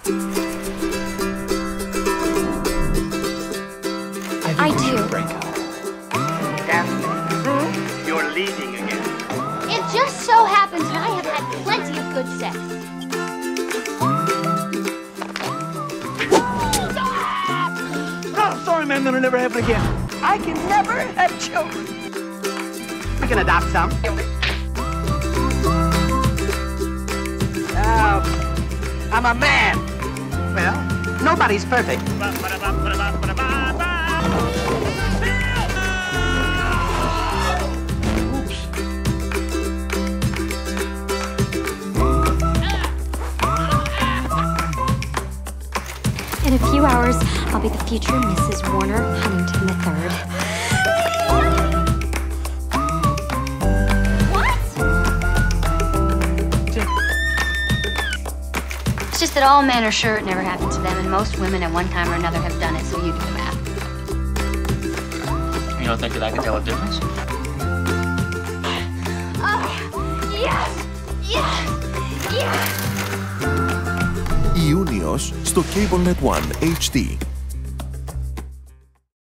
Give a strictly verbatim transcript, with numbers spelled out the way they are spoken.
I, I do. Break up. Daphne, hmm? You're leading again. It just so happens that I have had plenty of good sex. Oh, sorry, man, that'll never happen again. I can never have children. We can adopt some. Uh, I'm a man. Well, nobody's perfect. In a few hours, I'll be the future Missus Warner Huntington the third. What? It's just that all men are sure it never happened to them, and most women at one time or another have done it, so you do the math. You don't think that I can tell a difference? Oh, yes! Yes! Yes! Ιούνιος στο Cablenet One έιτς ντι.